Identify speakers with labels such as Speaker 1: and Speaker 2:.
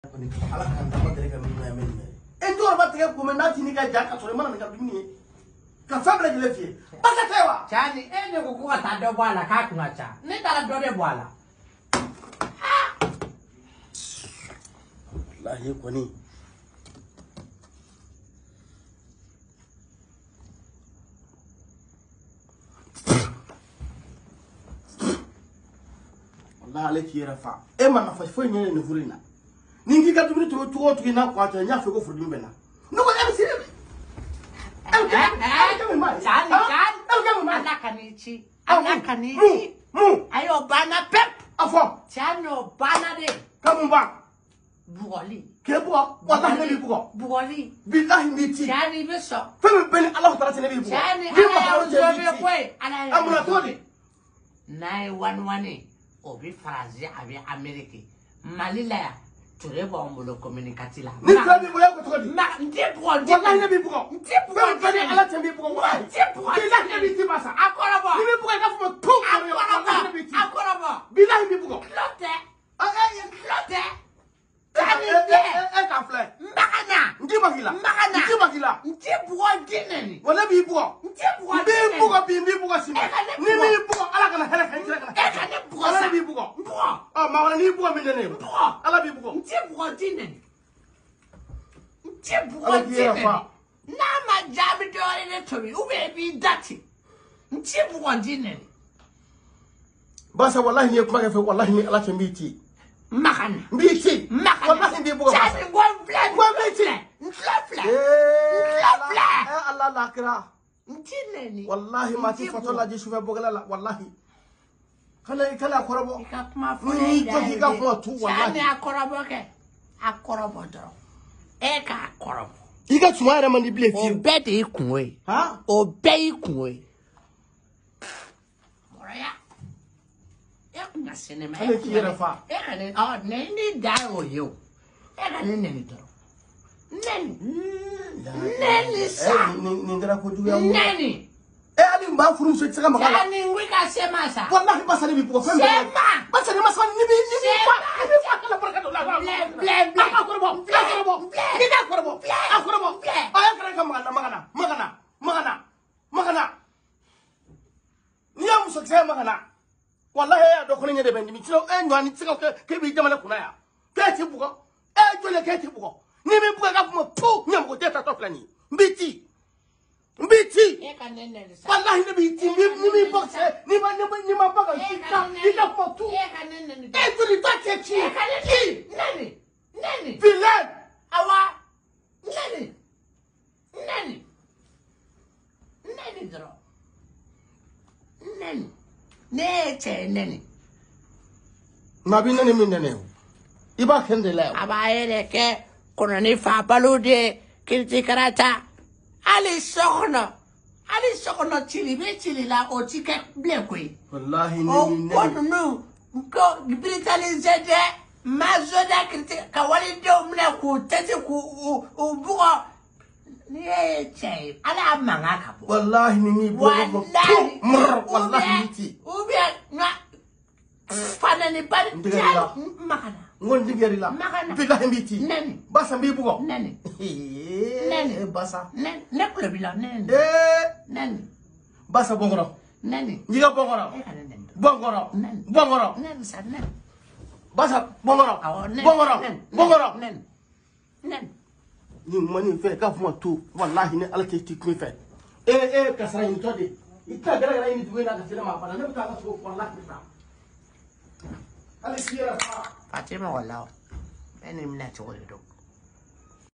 Speaker 1: ala kan da ma tere ka min na men e to ba tere ko men na tini ka jaka so mana ka dumi ka famre de lefie baka tewa
Speaker 2: chani ene ko ko ta do bwala ka kunga cha ni dala do de bwala
Speaker 1: wallahi ko ni wallahi aleki rafa e man na fa fo nyene ne furina ningi ka dumi to to na kwa cha nya fe ko furdum bena no ko em sire
Speaker 2: Anakanichi. Ayo bana pep.
Speaker 1: Afo.
Speaker 2: Chano bana de.
Speaker 1: Kamumba.
Speaker 2: Buoli.
Speaker 1: Kebo. Wallahi nabi bugo.
Speaker 2: Buoli.
Speaker 1: Billahi miti.
Speaker 2: Chani beso.
Speaker 1: Femi beni Allah ta'ala nabi bugo.
Speaker 2: Chani ala uzobe kwe.
Speaker 1: Amuna todi.
Speaker 2: 911. Obi Frazi abi Amerike. Malila ya. Turebo mbolo communicati la.
Speaker 1: Ni kabi boya ko todi.
Speaker 2: Ma ndepo.
Speaker 1: Wallahi nabi bugo.
Speaker 2: Ndepo.
Speaker 1: Beni Allah nabi bugo.
Speaker 2: Ndepo.
Speaker 1: Billahi nabi ti basa.
Speaker 2: Akorabo.
Speaker 1: Ni bugo ka fuma tu.
Speaker 2: Akorabo.
Speaker 1: Billahi nabi bugo.
Speaker 2: Lote. Lote.
Speaker 1: Ka fle.
Speaker 2: Mbakana.
Speaker 1: Ndi magila.
Speaker 2: Mbakana.
Speaker 1: Ndi magila.
Speaker 2: Ndepo dineni.
Speaker 1: Wala bi bugo.
Speaker 2: Ndepo.
Speaker 1: Bi bugo sima. Ni bi bugo ala kana hele kana.
Speaker 2: Ekane bugo.
Speaker 1: Ala bi bugo.
Speaker 2: Bugo.
Speaker 1: Ah ma wala ni bugo min ne.
Speaker 2: Bugo.
Speaker 1: Ala bi bugo.
Speaker 2: Ndepo dineni. Ndepo
Speaker 1: Ala
Speaker 2: dineni.
Speaker 1: fa.
Speaker 2: Na ma jabi dole ne tobi. Ube bi dati. Ndepo dineni.
Speaker 1: Basa wallahi ni kuma ka fe wallahi ni ala tambiti.
Speaker 2: Makana.
Speaker 1: Mbiti.
Speaker 2: Makana.
Speaker 1: Wallahi ni bugo.
Speaker 2: Chani gonfle.
Speaker 1: Gonfle.
Speaker 2: Nflafla.
Speaker 1: Allah la kira.
Speaker 2: Dineni.
Speaker 1: Wallahi ma ti foto la jisu fe bogala la wallahi. Kala korabo.
Speaker 2: Ikapuma
Speaker 1: Ni to higa ko tu wallahi.
Speaker 2: Chani akorabo ke. Akorabo doro. Eka akorabo.
Speaker 1: Iga tuma man di bile fi.
Speaker 2: Obede ikunwe.
Speaker 1: Ha?
Speaker 2: Obe ikunwe. Moraya. Ekunya sinema.
Speaker 1: Ale kira fa.
Speaker 2: Ekane neni dawo yo. Ekane neni doro. Neni. Neni sa.
Speaker 1: Ni ndara ko duya mo.
Speaker 2: Neni.
Speaker 1: Ali mba furu so tsaka magala.
Speaker 2: Chani ngwika sema sa.
Speaker 1: Wallahi basa ni bi bugo fe.
Speaker 2: Sema.
Speaker 1: Basa ni masa ni bi kala barka do la.
Speaker 2: Blem.
Speaker 1: Akorbo. Ni da korbo. Akorbo. Aya kala ka magana. Ni ya muso tsaya magana. Wallahi ya do ko ni de bendi mi tiro nywani tsika ke bi jamana kuna ya. Ke ti bugo. Jole ke ti bugo. Ni mi bugo ka fu pu nyam ko teta to flani. Mbiti.
Speaker 2: Ekane neni sa.
Speaker 1: Wallahi ni biti ni mi boxe ni ma baga ika fu tu.
Speaker 2: Ekane neni.
Speaker 1: Tu ni ta che chi.
Speaker 2: Neni.
Speaker 1: Vilain.
Speaker 2: Awa. Neni dro. Neni. Neni.
Speaker 1: Nabi nani min nene. Iba kende la.
Speaker 2: Abayere ke kono ni fa balude kirti karata. Ali sokono chili la o chike blekwe.
Speaker 1: Wallahi
Speaker 2: O
Speaker 1: ni
Speaker 2: kono no ko Britali zede mazoda kirti ka wali do mna ku tete ku u bugo ni che ala manga ka bo.
Speaker 1: Wallahi ni mi bugo. Wallahi ti.
Speaker 2: Ubi na fana ni bari makana.
Speaker 1: Ngon digeri la. Billahi mbiti.
Speaker 2: Neni.
Speaker 1: Basa mbi bugo.
Speaker 2: Neni.
Speaker 1: Basa.
Speaker 2: Neni. Nekule bila neni. Neni.
Speaker 1: Basa bongoro.
Speaker 2: Neni.
Speaker 1: Njiga bongoro.
Speaker 2: Ekane neni.
Speaker 1: Bongoro.
Speaker 2: Neni.
Speaker 1: Bongoro.
Speaker 2: Neni sa neni.
Speaker 1: Basa bongoro.
Speaker 2: Neni.
Speaker 1: Bongoro.
Speaker 2: Neni.
Speaker 1: Ni mani fe ka fuma tu wallahi ni ala ti kun fe. Kasara ni todi. Ita gara ni duwe na ka sele ma bana ne ka so wallahi ta. Ale sira fa.
Speaker 2: Fatima wala. Beni mna choko do.